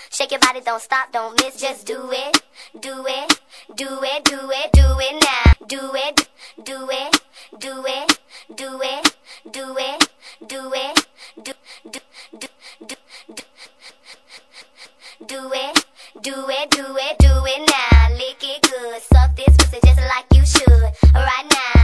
Shake your body, don't stop, don't miss, just do it, do it, do it, do it, do it now. Do it, do it, do it, do it, do it, do it, do do do do do do it, do it, do it, do it now. Lick it good, suck this pussy just like you should. Right now.